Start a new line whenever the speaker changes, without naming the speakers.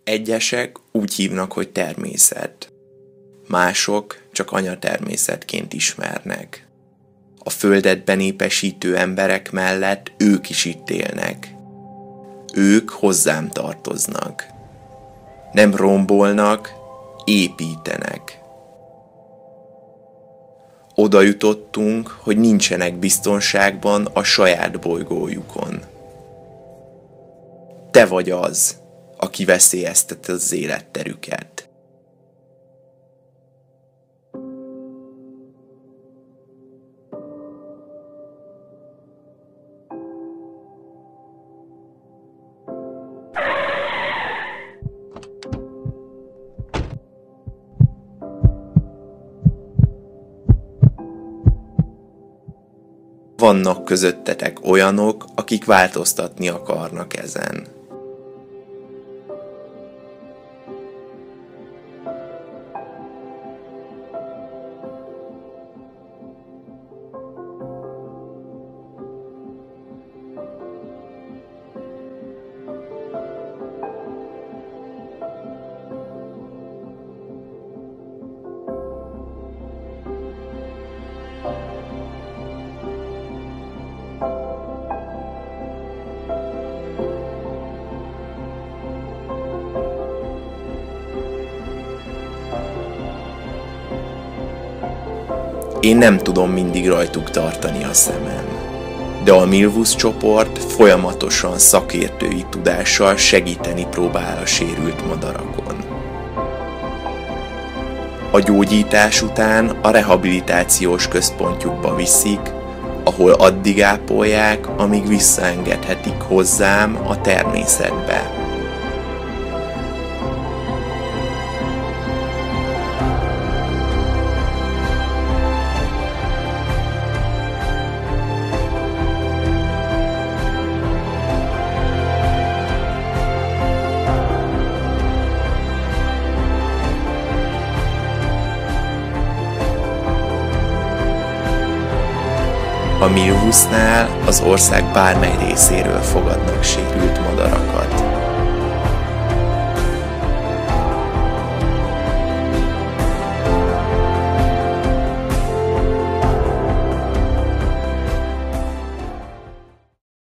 Egyesek úgy hívnak, hogy természet. Mások csak anyatermészetként ismernek. A földet benépesítő emberek mellett ők is itt élnek. Ők hozzám tartoznak. Nem rombolnak, építenek. Oda jutottunk, hogy nincsenek biztonságban a saját bolygójukon. Te vagy az, aki veszélyezteti az életterüket. Vannak közöttetek olyanok, akik változtatni akarnak ezen. Én nem tudom mindig rajtuk tartani a szemem, de a Milvus csoport folyamatosan szakértői tudással segíteni próbál a sérült madarakon. A gyógyítás után a rehabilitációs központjukba viszik, ahol addig ápolják, amíg visszaengedhetik hozzám a természetbe. A Milvusnál az ország bármely részéről fogadnak sérült madarakat.